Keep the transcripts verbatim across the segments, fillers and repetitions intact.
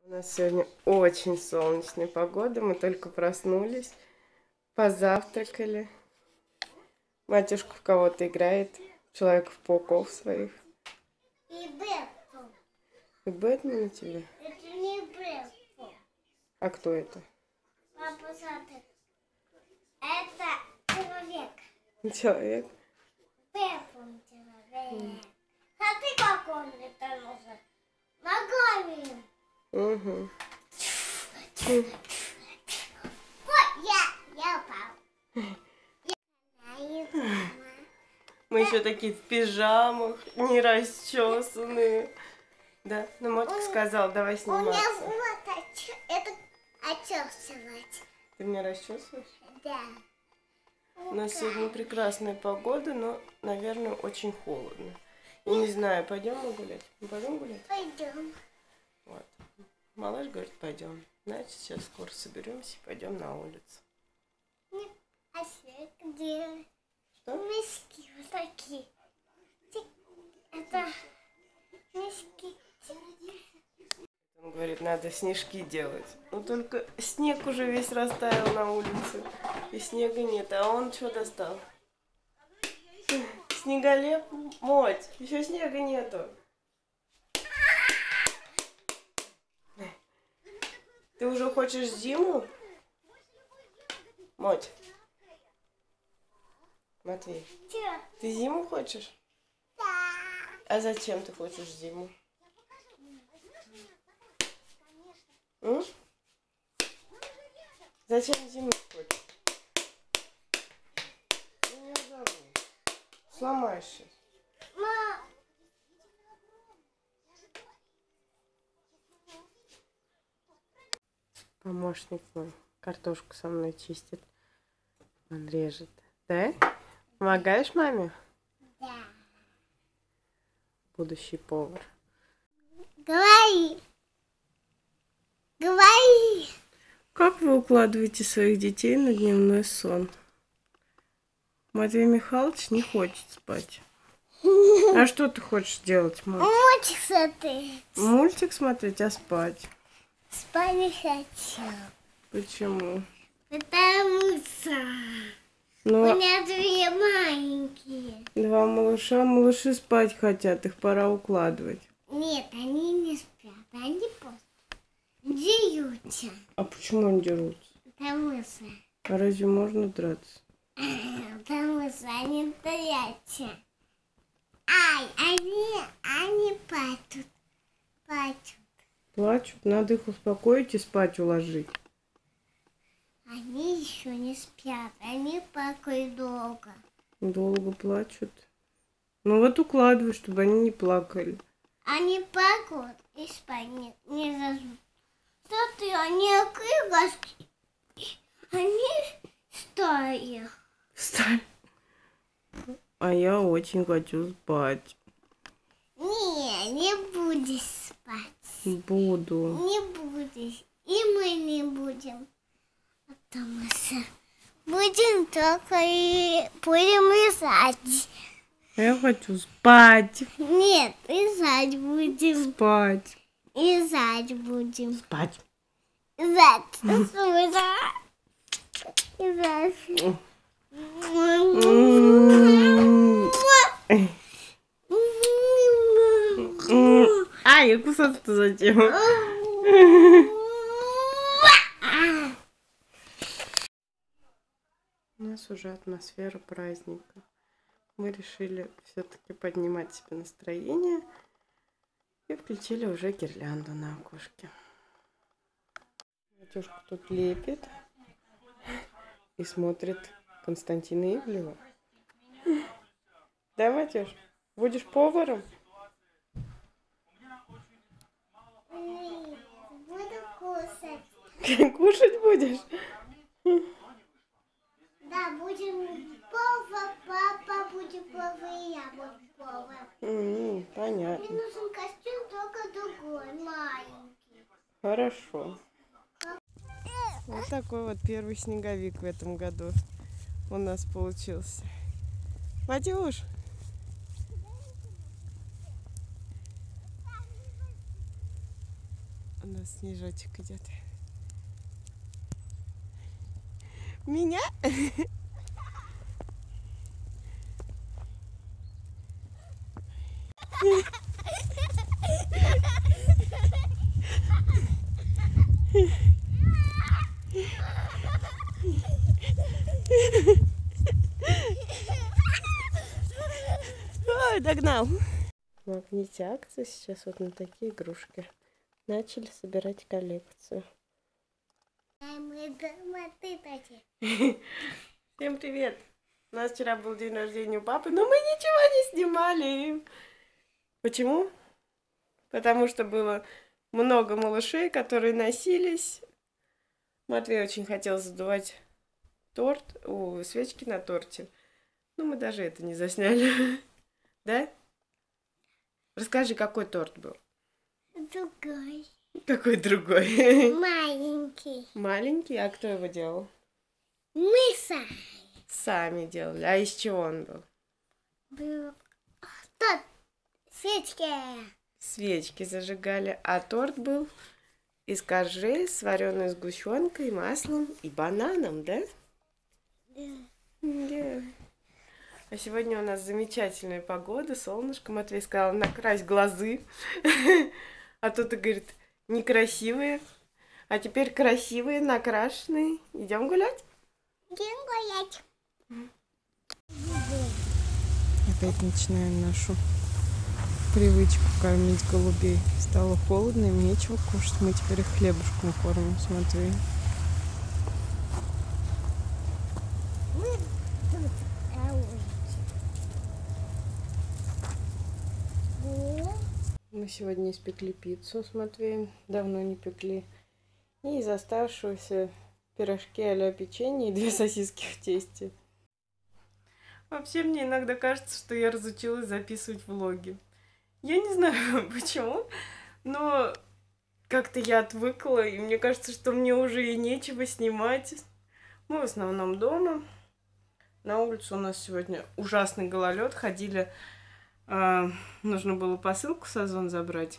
У нас сегодня очень солнечная погода. Мы только проснулись, позавтракали. Матюшка в кого-то играет, Человеков-пауков своих. И Бэтмен. И Бэтмен у тебя? Это не Бэтмен. А кто это? Папа, смотри. Это человек. Человек? Бэтмен человек. Смотри, как он это нужен. Ногами. Угу. Вот я, я упал. Мы еще такие в пижамах, не расчесанные. Да, ну Мотька сказал, давай У сниматься. меня вот оч... это очесывать. Ты меня расчесываешь? Да. У нас сегодня прекрасная погода, но, наверное, очень холодно. Я не знаю, пойдем мы гулять? Мы пойдем гулять? Пойдем. Вот. Малыш говорит, пойдем. Значит, сейчас скоро соберемся и пойдем на улицу. Нет, а снег где? Что? Мешки вот такие. Это мешки. Он говорит, надо снежки делать. Но только снег уже весь растаял на улице. И снега нет. А он что достал? Снеголеп? Моть, еще снега нету. Ты уже хочешь зиму? Моть. Матвей, Че? ты зиму хочешь? Да. А зачем ты хочешь зиму? М? Зачем зиму хочешь? Я не взорву. Сломаешь сейчас. Ма. Помощник мой картошку со мной чистит. Он режет. Да? Помогаешь маме? Да. Будущий повар. Говори. Говори. Как вы укладываете своих детей на дневной сон? Матвей Михайлович не хочет спать. А что ты хочешь делать, мать? Мультик смотреть. Мультик смотреть, а спать? Спать не хочу. Почему? Потому что Ну, у меня две маленькие. два малыша, малыши спать хотят, их пора укладывать. Нет, они не спят, они просто дерутся. А почему они дерутся? Потому что, А разве можно драться? потому что они прячут. Ай, они, они плачут, плачут. Плачут, надо их успокоить и спать уложить. Они еще не спят, они плакают долго. Долго плачут. Ну вот укладывай, чтобы они не плакали. Они плакают и спать не, не зажмут. Смотри, они крылышки, они стоят. Встань. А я очень хочу спать. Не, не будешь спать. Буду. Не будешь. И мы не будем. Потому что будем только и будем рисать. Я хочу спать. Нет, рисать будем. Спать. Рисать будем. Спать. Рисать. Рисать. А, я кусаться зачем? У нас уже атмосфера праздника. Мы решили все-таки поднимать себе настроение и включили уже гирлянду на окошке. Матюшка тут лепит и смотрит Константина Ивлева. Да, Матюш, будешь поваром? Буду кушать. Кушать будешь? Да, будем повар, папа будет повар, и я буду повар. М-м, понятно. Мне нужен костюм только другой, маленький. Хорошо. Вот такой вот первый снеговик в этом году у нас получился. Матюш! У нас нас снежочек идет. Меня? Ой, догнал. В магните акции сейчас вот на такие игрушки. Начали собирать коллекцию. Всем привет! У нас вчера был день рождения у папы, но мы ничего не снимали. Почему? Потому что было много малышей, которые носились. Матвей очень хотел задувать торт, о, свечки на торте. Но мы даже это не засняли. Да? Расскажи, какой торт был? Другой. Какой другой? Маленький. Маленький? А кто его делал? Мы сами. Сами делали. А из чего он был? Был тот. Свечки. Свечки зажигали. А торт был из коржей с вареной сгущенкой, маслом и бананом, да? Да. Да. А сегодня у нас замечательная погода, солнышко. Матвей сказал, накрась глазы. А тут и говорит, некрасивые. А теперь красивые, накрашенные. Идем гулять? Идем гулять. Опять начинаем нашу привычку кормить голубей. Стало холодно, им нечего кушать. Мы теперь их хлебушком кормим с Матвеем. Мы сегодня испекли пиццу с Матвеем, давно не пекли. И из оставшегося пирожки а-ля печенье и две сосиски в тесте. Вообще мне иногда кажется, что я разучилась записывать влоги. Я не знаю почему, но как-то я отвыкла, и мне кажется, что мне уже и нечего снимать. Мы в основном дома. На улицу у нас сегодня ужасный гололед. Ходили... А, нужно было посылку с Озон забрать.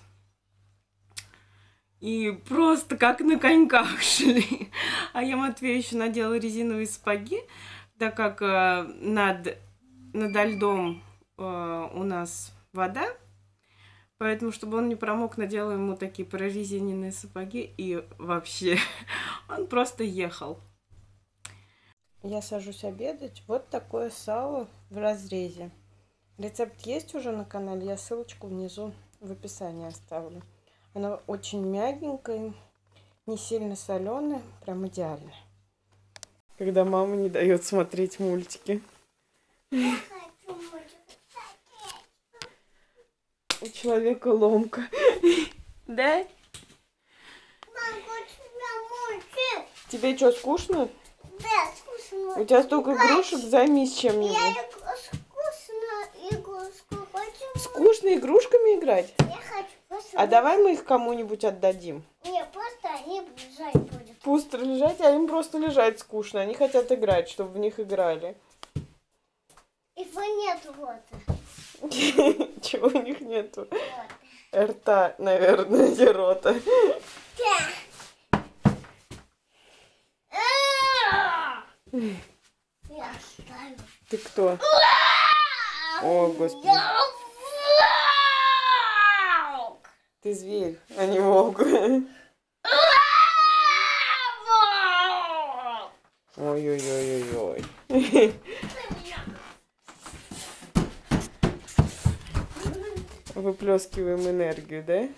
И просто как на коньках шли. А я Матвею еще надела резиновые сапоги, так как а, над, над льдом а, у нас вода. Поэтому, чтобы он не промок, надела ему такие прорезиненные сапоги. И вообще, он просто ехал. Я сажусь обедать. Вот такое сало в разрезе. Рецепт есть уже на канале, я ссылочку внизу в описании оставлю. Она очень мягенькая, не сильно соленая, прям идеально. Когда мама не дает смотреть мультики. Я хочу мультик. У человека ломка. Да? Мам, хочу мультик. Тебе что, скучно? Да, скучно. У тебя столько игрушек, займись чем-нибудь. Я игрушку хочу. Скучно игрушками играть? Я хочу просто... А давай мы их кому-нибудь отдадим. Не, просто они лежать будут. Пусть лежать, а им просто лежать скучно. Они хотят играть, чтобы в них играли. Его нету вот. Чего у них нету? Вот. Рта, наверное, и рота. Я оставлю. Ты кто? О, Господи. Ты зверь, а не волк. Ой-ой-ой-ой-ой. Выплескиваем энергию, да?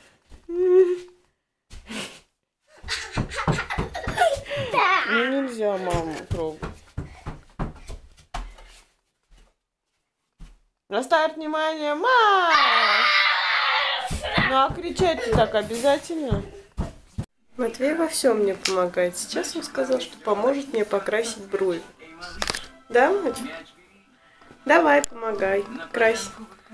Ну нельзя маму трогать. На старт, внимание, мам! Ну а кричать-то так обязательно? Матвей во всем мне помогает. Сейчас он сказал, что поможет мне покрасить брови. Да, Матвей? Давай, помогай, крась.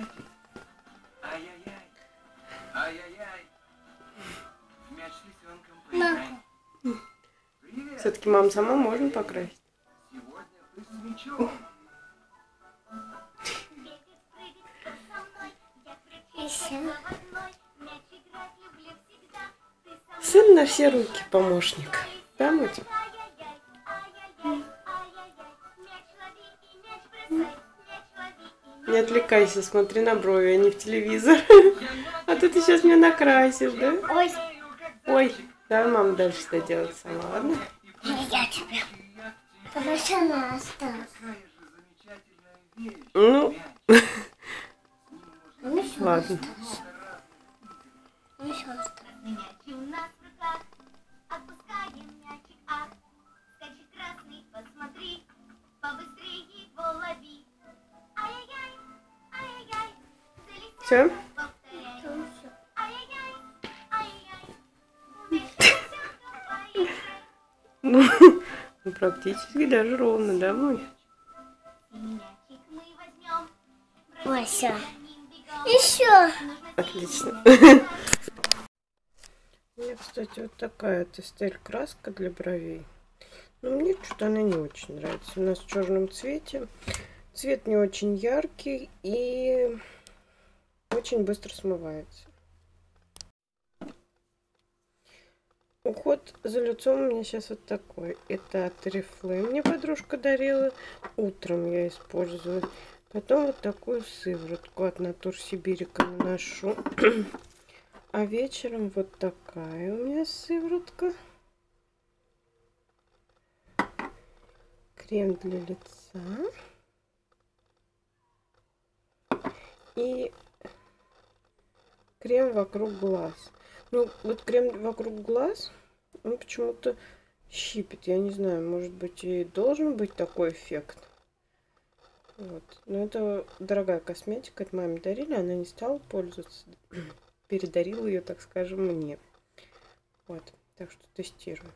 Мама. Все-таки мама сама можно покрасить? Сын на все руки, помощник. Да, Мотя? Не отвлекайся, смотри на брови, а не в телевизор. А то ты сейчас меня накрасишь, да? Ой. Ой, давай мама дальше что делать сама, ладно? Я тебя. Побольше осталось. Ну, Ну, еще ладно. осталось. Ну, еще осталось. Все? Ну, ну, практически даже ровно, да, мой? Ой, все. Еще. Отлично. У меня, кстати, вот такая тестель краска для бровей. Но мне что-то она не очень нравится. У нас в черном цвете. Цвет не очень яркий и очень быстро смывается. Уход за лицом у меня сейчас вот такой. Это от Oriflame мне подружка дарила. Утром я использую. Потом вот такую сыворотку от Натур Сибирика наношу. А вечером вот такая у меня сыворотка. Крем для лица. И крем вокруг глаз. Ну, вот крем вокруг глаз, он почему-то щипит. Я не знаю, может быть, и должен быть такой эффект. Вот. Но это дорогая косметика. Это маме дарили, она не стала пользоваться. Передарила ее, так скажем, мне. Вот. Так что тестирую.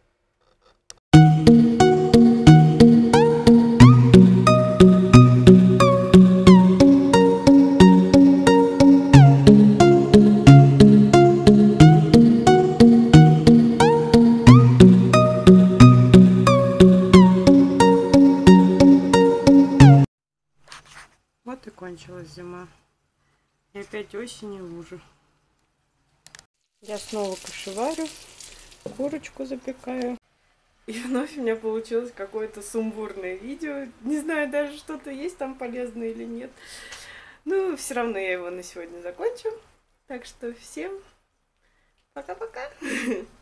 Вот и кончилась зима. И опять осень и лужи. Я снова кашеварю, курочку запекаю. И вновь у меня получилось какое-то сумбурное видео. Не знаю даже, что-то есть там полезное или нет. Но все равно я его на сегодня закончу. Так что всем пока-пока.